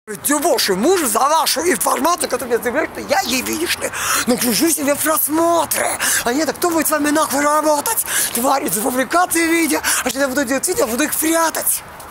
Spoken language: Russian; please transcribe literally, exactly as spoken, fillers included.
Ты больше мужа за вашу информацию, которую мне заявляют, что я ей, видишь ли, накружу себе просмотры. А нет, а кто будет с вами нахуй работать? Твари, за публикации видео. А что я буду делать видео, буду их прятать.